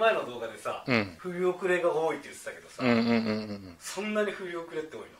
前の動画でさ、振り遅れが多いって言ってたけどさ、そんなに振り遅れって多いの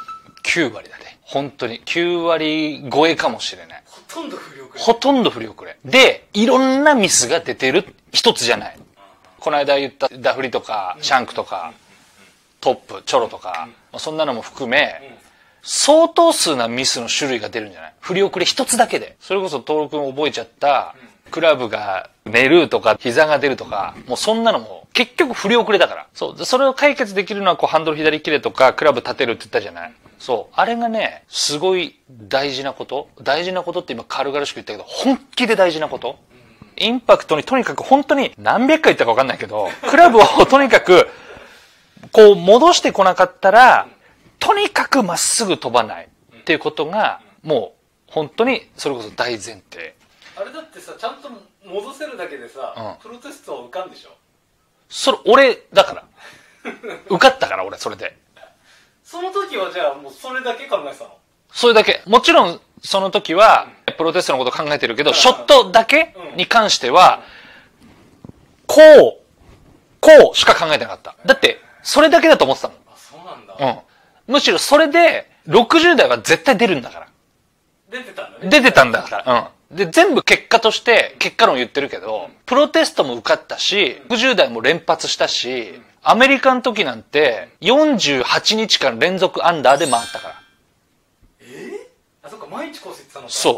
？9割だね。本当に。9割超えかもしれない。 ほとんど振り遅れ。 ほとんど振り遅れ。で、いろんなミスが出てる一つじゃない。この間言ったダフリとか、シャンクとか、トップ、チョロとか、そんなのも含め、相当数なミスの種類が出るんじゃない？振り遅れ一つだけで。それこそトール君覚えちゃった、クラブが寝るとか、膝が出るとか、もうそんなのも結局振り遅れだから。そう。それを解決できるのはこうハンドル左切れとか、クラブ立てるって言ったじゃない？そう。あれがね、すごい大事なこと。大事なことって今軽々しく言ったけど、本気で大事なこと。インパクトにとにかく本当に何百回言ったか分かんないけど、クラブをとにかく、こう戻してこなかったら、とにかくまっすぐ飛ばないっていうことが、もう本当にそれこそ大前提。 あれだってさ、ちゃんと戻せるだけでさ、プロテストは受かんでしょ？ それ、俺、だから。受かったから、俺、それで。 その時はじゃあもうそれだけ考えてたの？それだけ。もちろん、その時は、プロテストのこと考えてるけど、ショットだけに関しては、こうしか考えてなかった。だって、それだけだと思ってたもん。 あ、そうなんだ。 むしろそれで、60代は絶対出るんだから。 出てたんだね。 出てたんだから。で、全部結果として、結果論言ってるけど、プロテストも受かったし、60代も連発したし、アメリカの時なんて、48日間連続アンダーで回ったから。 あ、そっか、毎日コース行ってたのか。 そう。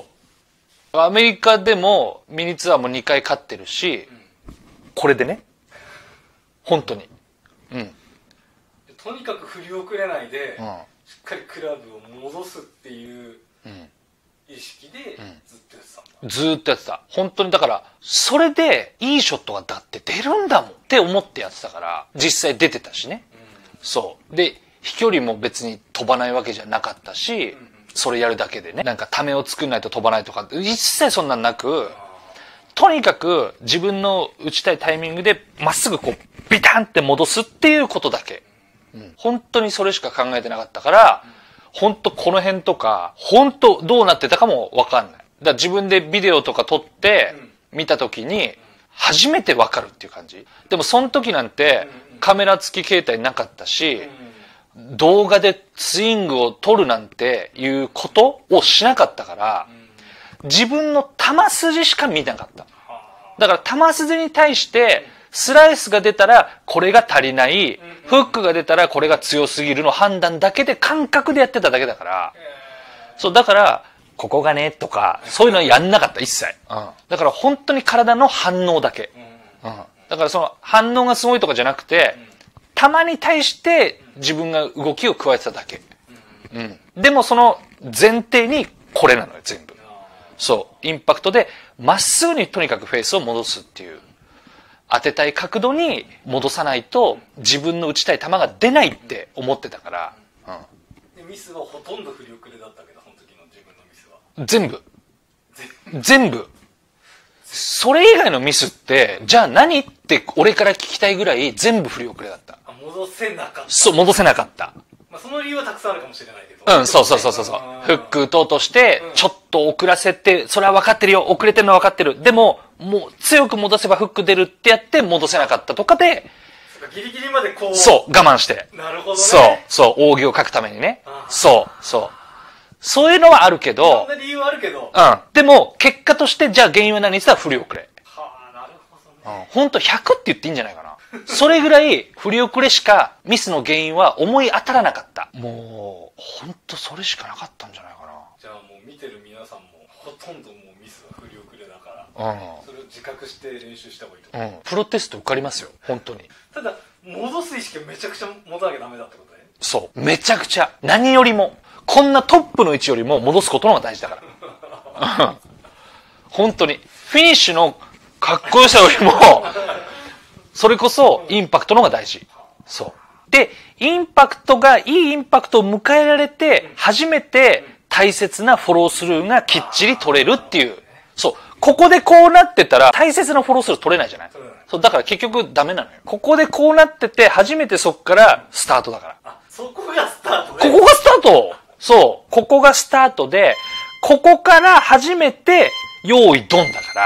アメリカでも、ミニツアーも2回勝ってるし、これでね。本当に。 とにかく振り遅れないで、しっかりクラブを戻すっていう意識でずっとやってたんだ。 ずっとやってた。本当にだから、それでいいショットがだって出るんだもんって思ってやってたから、実際出てたしね。そう。で、飛距離も別に飛ばないわけじゃなかったし、それやるだけでね、なんかためを作んないと飛ばないとか、一切そんなんなく、とにかく自分の打ちたいタイミングでまっすぐこう、ビタンって戻すっていうことだけ。本当にそれしか考えてなかったから、本当この辺とか、本当どうなってたかもわかんない。だから自分でビデオとか撮って見た時に、初めてわかるっていう感じ。でもその時なんてカメラ付き携帯なかったし、動画でスイングを撮るなんていうことをしなかったから、自分の球筋しか見なかった。だから球筋に対して、スライスが出たらこれが足りない、フックが出たらこれが強すぎるの判断だけで感覚でやってただけだから、そう、だから、ここがね、とか、そういうのやんなかった、一切。だから本当に体の反応だけ。だからその反応がすごいとかじゃなくて、球に対して自分が動きを加えてただけ。でもその前提にこれなのよ、全部。そう、インパクトでまっすぐにとにかくフェースを戻すっていう。当てたい角度に戻さないと自分の打ちたい球が出ないって思ってたから。 でミスはほとんど振り遅れだったけど、その時の自分のミスは。 全部。それ以外のミスって、じゃあ何って俺から聞きたいぐらい全部振り遅れだった。 戻せなかった。 そう、戻せなかった。 その理由はたくさんあるかもしれないけど。 そう。フック打とうとして、ちょっと遅らせて、それは分かってるよ。遅れてるのは分かってる。でも、もう強く戻せばフック出るってやって戻せなかったとかで、 ギリギリまでこう。 そう、我慢して。 なるほどね。 そう、扇を書くためにね。そう。そういうのはあるけど、 いろんな理由はあるけど。 でも、結果として、じゃあ原因は何って言ったら振り遅れ。 なるほどね。 ほんと100って言っていいんじゃないかな。それぐらい振り遅れしかミスの原因は思い当たらなかった。もう、ほんとそれしかなかったんじゃないかな。 じゃあもう見てる皆さんもほとんどもうミスが振り遅れだから、それを自覚して練習した方がいいと思う。 プロテスト受かりますよ、本当に。ただ、戻す意識はめちゃくちゃ持たなきゃダメだってことね。 そう、めちゃくちゃ。何よりも、こんなトップの位置よりも戻すことの方が大事だから。本当に。フィニッシュのかっこよさよりも、それこそインパクトの方が大事。そう。で、いいインパクトを迎えられて、初めて大切なフォロースルーがきっちり取れるっていう。そう。ここでこうなってたら、大切なフォロースルー取れないじゃない。そう。だから結局ダメなのよ。ここでこうなってて、初めてそっからスタートだから。 そこがスタートね。 ここがスタート。そう。ここがスタートで、ここから初めて用意ドンだから。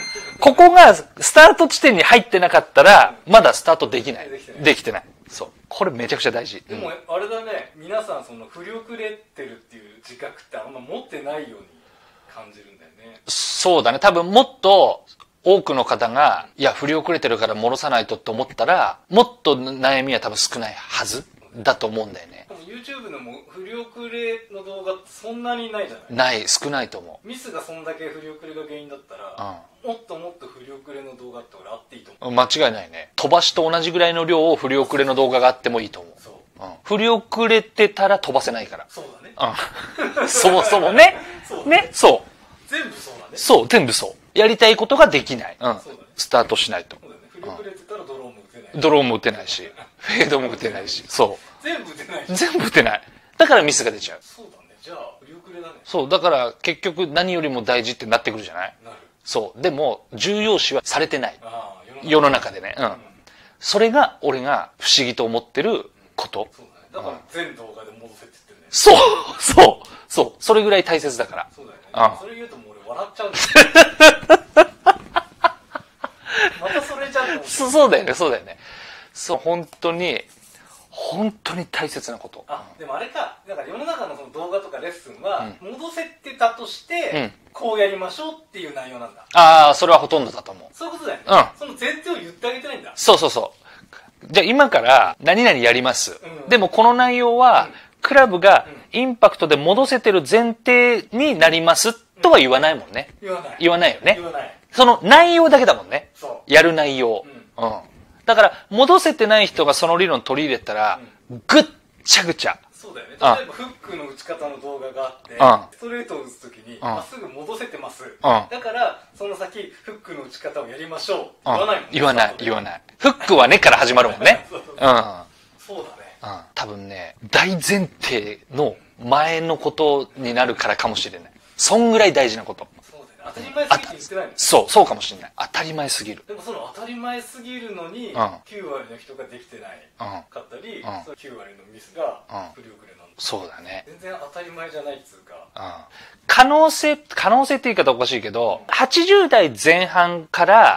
ここがスタート地点に入ってなかったら、まだスタートできない。できてない。そう。これめちゃくちゃ大事。 でも、あれだね、皆さんその振り遅れてるっていう自覚ってあんま持ってないように感じるんだよね。 そうだね。多分もっと多くの方が、いや、振り遅れてるから戻さないとって思ったら、もっと悩みは多分少ないはずだと思うんだよね。 YouTube でも振り遅れの動画ってそんなにないじゃない？ ない、少ないと思う。ミスがそんだけ振り遅れが原因だったら、もっともっと振り遅れの動画って俺あっていいと思う。 間違いないね。飛ばしと同じぐらいの量を振り遅れの動画があってもいいと思う。そう。振り遅れてたら飛ばせないから。 そうだね。 そもそもね。そうね。そう。 全部そうだね。 そう、全部そう。やりたいことができない。スタートしないと。 そうだね。振り遅れてたらドローンも打てない。 ドローンも打てないし、フェードも打てないし。そう。 全部打てないし。 全部打てない。だからミスが出ちゃう。 そうだね。じゃあ、振り遅れだね。 そう。だから結局何よりも大事ってなってくるじゃない？なる。そう。でも、重要視はされてない。世の中でね。それが俺が不思議と思ってること。 そうだね。だから全動画で戻せって言ってるね。 そうそうそう。それぐらい大切だから。 そうだよね。それ言うともう俺笑っちゃうんだよ。またそれじゃん。 そうだよね、そうだよね。そう、本当に大切なこと。 でもあれか、だから世の中のその動画とかレッスンは、戻せてたとして、こうやりましょうっていう内容なんだ。 ああ、それはほとんどだと思う。 そういうことだよね。その前提を言ってあげてないんだ。 そうそうそう。じゃあ今から何々やります。でもこの内容は、クラブがインパクトで戻せてる前提になりますとは言わないもんね。言わないよね。 言わない。 その内容だけだもんね。やる内容。だから、戻せてない人がその理論取り入れたら、ぐっちゃぐちゃ。 そうだよね。例えば、フックの打ち方の動画があって、ストレートを打つときに、まっすぐ戻せてます。だから、その先、フックの打ち方をやりましょう。言わないもんね。 言わない、言わない。フックはねから始まるもんね。 そうだね。 多分ね、大前提の前のことになるからかもしれない。そんぐらい大事なこと。 当たり前すぎて言ってないの？ そうかもしれない。当たり前すぎる。 でもその当たり前すぎるのに、9割の人ができてないかったり、その9割のミスが振り遅れなんだ。 そうだね。 全然当たり前じゃないっつうか。 可能性って言い方おかしいけど、80代前半から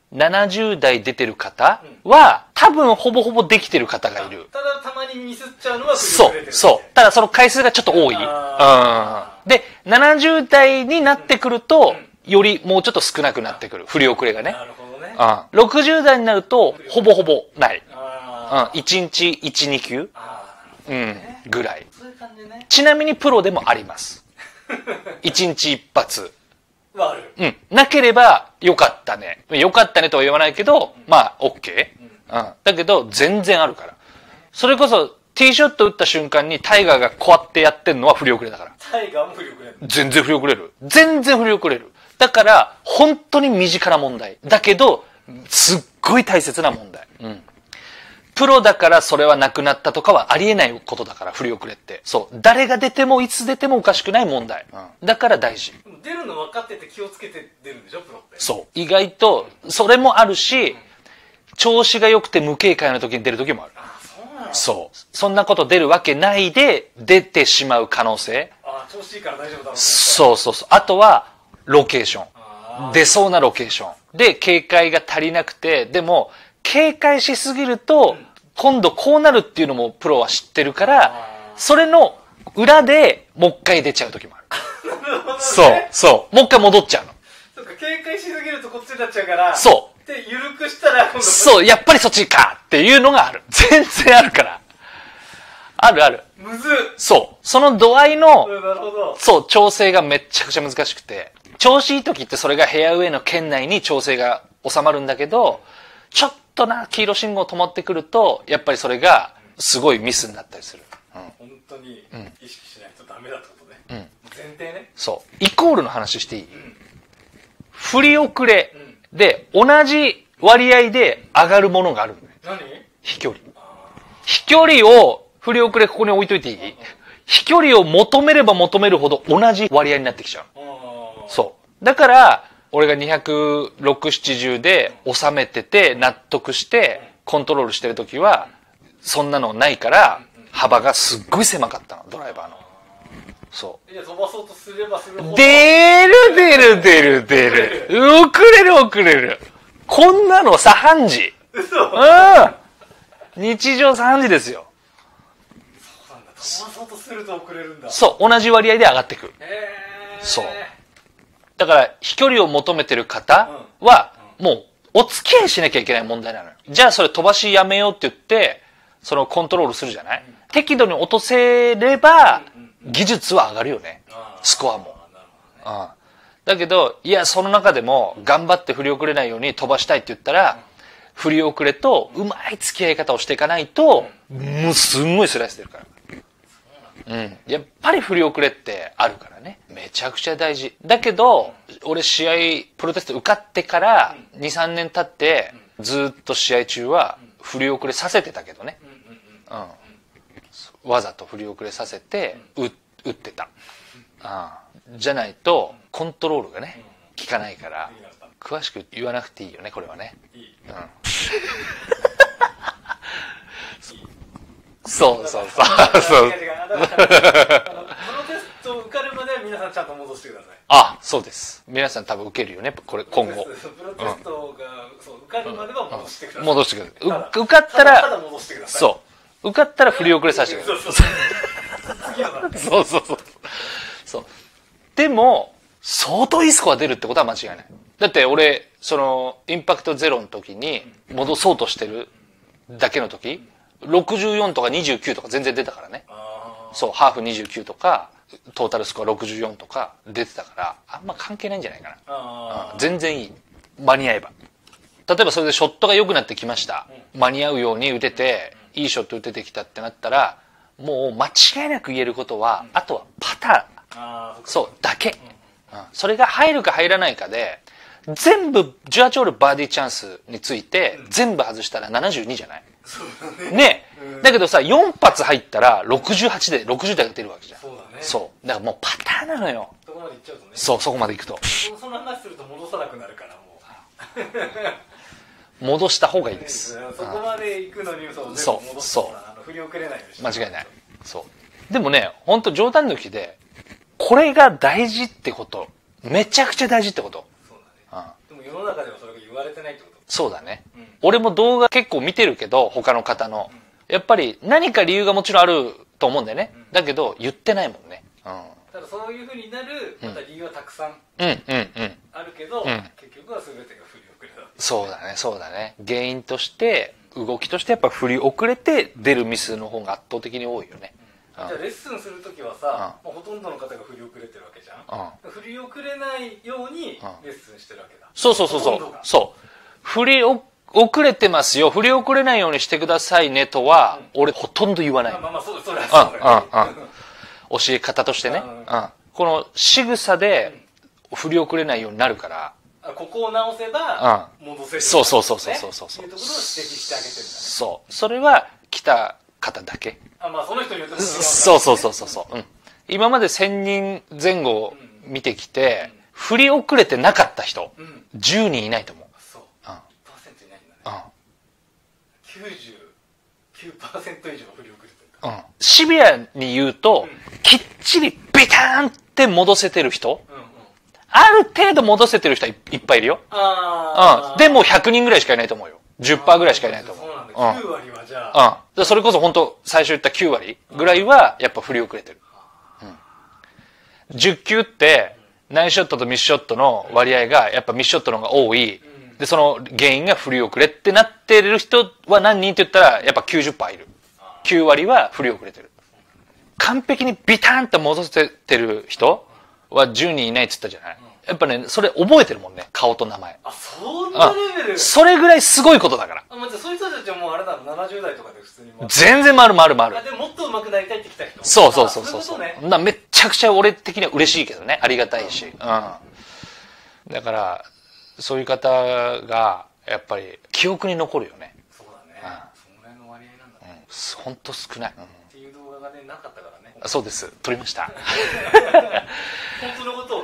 70代出てる方は、多分ほぼほぼできてる方がいる。 ただたまにミスっちゃうのは振り遅れてる。 そう。ただその回数がちょっと多い。で、70代になってくると、よりもうちょっと少なくなってくる。振り遅れがね。 なるほどね。 60代になると、ほぼほぼない。1日1、2球ぐらい。 そういう感じね。 ちなみにプロでもあります。1日1発。 はある。 なければ、よかったね。よかったねとは言わないけど、まあ、OK。だけど、全然あるから。それこそ、ティーショット打った瞬間にタイガーがこうやってやってんのは振り遅れだから。 タイガーも振り遅れる。 全然振り遅れる。全然振り遅れる。だから、本当に身近な問題。だけど、すっごい大切な問題。プロだからそれはなくなったとかはありえないことだから、振り遅れって。そう。誰が出てもいつ出てもおかしくない問題。だから大事。 出るの分かってて気をつけて出るんでしょ、プロって。 そう。意外と、それもあるし、調子が良くて無警戒の時に出る時もある。そう。そんなこと出るわけないで、出てしまう可能性。 調子いいから大丈夫だろう。 そう。あとは、ロケーション。出そうなロケーション。で、警戒が足りなくて、でも、警戒しすぎると、今度こうなるっていうのもプロは知ってるから、それの裏でもう一回出ちゃう時もある。そう。もう一回戻っちゃうの。 そうか、警戒しすぎるとこっちになっちゃうから。 そう。 で、緩くしたら今度。 そう、やっぱりそっちかっていうのがある。全然あるから。ある。 むずっ。 そう。その度合いの、 なるほど。 そう、調整がめっちゃくちゃ難しくて。調子いい時ってそれがフェアウェイの圏内に調整が収まるんだけど、ちょっと黄色信号止まってくると、やっぱりそれがすごいミスになったりする。 本当に意識しないとダメだってことね。前提ね。 そう。イコールの話していい？振り遅れで同じ割合で上がるものがあるんだよ。 何？ 飛距離。飛距離を、振り遅れここに置いといていい？飛距離を求めれば求めるほど同じ割合になってきちゃう。そう。だから、俺が206、70で収めてて納得してコントロールしてるときは、そんなのないから幅がすっごい狭かったの、ドライバーの。 そう。いや、飛ばそうとすればするほど。 出る。遅れる。こんなの左半時。 嘘。 日常3時ですよ。 そうなんだ。飛ばそうとすると遅れるんだ。 そう、同じ割合で上がってくる。そう。だから、飛距離を求めてる方は、もう、お付き合いしなきゃいけない問題なのよ。じゃあ、それ飛ばしやめようって言って、そのコントロールするじゃない、適度に落とせれば、技術は上がるよね。スコアも。だけど、いや、その中でも、頑張って振り遅れないように飛ばしたいって言ったら、振り遅れとうまい付き合い方をしていかないと、もうすんごいスライス出るから。やっぱり振り遅れってあるからね。めちゃくちゃ大事。だけど、俺試合、プロテスト受かってから、2、3年経って、ずっと試合中は振り遅れさせてたけどね。わざと振り遅れさせて、打ってた。じゃないと、コントロールがね、効かないから、詳しく言わなくていいよね、これはね。そう。 プロテスト受かるまでは皆さんちゃんと戻してください。 あ、そうです。皆さん多分受けるよね、これ、今後。 プロテストが受かるまでは戻してください。 戻してください。受かったら、 ただ戻してください。 そう。受かったら振り遅れさせてください。そう。でも、相当いいスコア出るってことは間違いない。だって俺、インパクトゼロの時に戻そうとしてるだけの時、64とか29とか全然出たからね。そう、ハーフ29とか、トータルスコア64とか出てたから、あんま関係ないんじゃないかな。全然いい。間に合えば。例えばそれでショットが良くなってきました。間に合うように打てて、いいショット打ててきたってなったら、もう間違いなく言えることは、あとはパターン。そう、だけ。それが入るか入らないかで、全部、18ホールバーディーチャンスについて、全部外したら72じゃない？ね。だけどさ、4発入ったら68で60台が出るわけじゃん。そうだね。そう。だからもうパターンなのよ。 そこまで行っちゃうとね。 そう、そこまで行くと。 その話すると戻さなくなるからもう。戻した方がいいです。 そこまで行くのに全部戻すと振り遅れないようにして。 間違いない。そう。でもね、ほんと冗談抜きで、これが大事ってこと。めちゃくちゃ大事ってこと。 そうだね。でも世の中ではそれが言われてないってこと。 そうだね。俺も動画結構見てるけど、他の方の。やっぱり何か理由がもちろんあると思うんだよね。だけど、言ってないもんね。 ただそういうふうになる、また理由はたくさんあるけど、結局は全てが振り遅れだ。 そうだね。原因として、動きとしてやっぱ振り遅れて出るミスの方が圧倒的に多いよね。 じゃあレッスンするときはさ、ほとんどの方が振り遅れてるわけじゃん。振り遅れないようにレッスンしてるわけだ。 そう。振り遅れてますよ。振り遅れないようにしてくださいねとは、俺ほとんど言わない。 それは教え方としてね。この仕草で振り遅れないようになるから。 ここを直せば戻せる。 そう。 いうところを指摘してあげてるんだね。 そう。それは来た方だけ。 その人によっても違う。 そう。今まで1000人前後見てきて、振り遅れてなかった人、10人いないと思う。 そう。1%いないんだね。99% 以上振り遅れてる。 シビアに言うと、きっちりビターンって戻せてる人、ある程度戻せてる人はいっぱいいるよ。でも100人ぐらいしかいないと思うよ。10% ぐらいしかいないと思う。 9割はじゃあ。 それこそ本当最初言った9割ぐらいはやっぱ振り遅れてる。10球ってナイスショットとミスショットの割合がやっぱミスショットの方が多い。で、その原因が振り遅れってなってる人は何人って言ったらやっぱ 90% いる。9割は振り遅れてる。完璧にビターンって戻せてる人は10人いないって言ったじゃない。やっぱね、それ覚えてるもんね、顔と名前。 そんなレベル。 それぐらいすごいことだから。 そういう人たちはもうあれだろ、70代とかで普通に。 全然回る。 でももっと上手くなりたいって来た人。 そう。めっちゃくちゃ俺的には嬉しいけどね、ありがたいし。だから、そういう方が、やっぱり記憶に残るよね。 そうだね。そのぐらいの割合なんだね。 ほんと少ない。 っていう動画がね、なかったからね。 そうです。撮りました。 本当のことをね、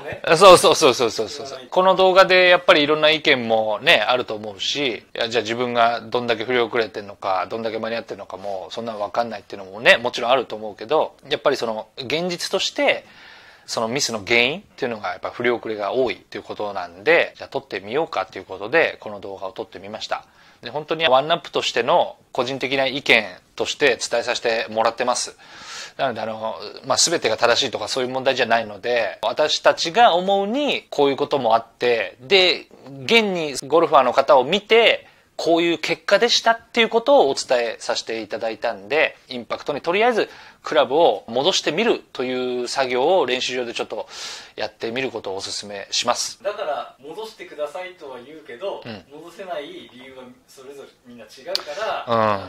ね。 そうそうそうそうそうそう。この動画でやっぱりいろんな意見もね、あると思うし、いやじゃあ自分がどんだけ振り遅れてんのか、どんだけ間に合ってんのかも、そんなの分かんないっていうのもね、もちろんあると思うけど、やっぱりその現実として、そのミスの原因っていうのがやっぱ振り遅れが多いっていうことなんで、じゃあ撮ってみようかっていうことで、この動画を撮ってみました。で、本当にワンナップとしての個人的な意見として伝えさせてもらってます。なので全てが正しいとかそういう問題じゃないので、私たちが思うにこういうこともあって、で、現にゴルファーの方を見て、こういう結果でしたっていうことをお伝えさせていただいたんで、インパクトにとりあえずクラブを戻してみるという作業を練習場でちょっとやってみることをお勧めします。 だから戻してくださいとは言うけど、戻せない理由はそれぞれみんな違うから、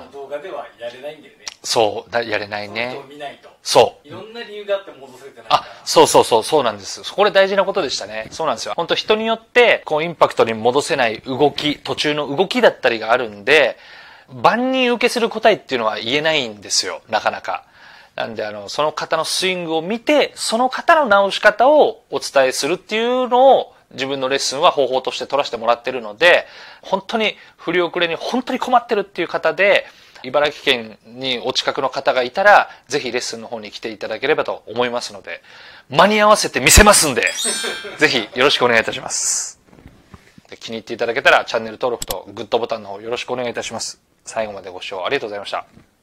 動画ではやれないんだよね。 そうやれないね。 その人を見ないと。 そう。 いろんな理由があって戻せてないから。 そうなんです。これ大事なことでしたね。そうなんですよ。本当人によってこうインパクトに戻せない動き、途中の動きだったりがあるんで、万人受けする答えっていうのは言えないんですよ。なかなか。なんでその方のスイングを見て、その方の直し方をお伝えするっていうのを自分のレッスンは方法として取らせてもらってるので、本当に振り遅れに本当に困ってるっていう方で、茨城県にお近くの方がいたら、ぜひレッスンの方に来ていただければと思いますので、間に合わせて見せますんで、ぜひよろしくお願いいたします。で気に入っていただけたらチャンネル登録とグッドボタンの方よろしくお願いいたします。最後までご視聴ありがとうございました。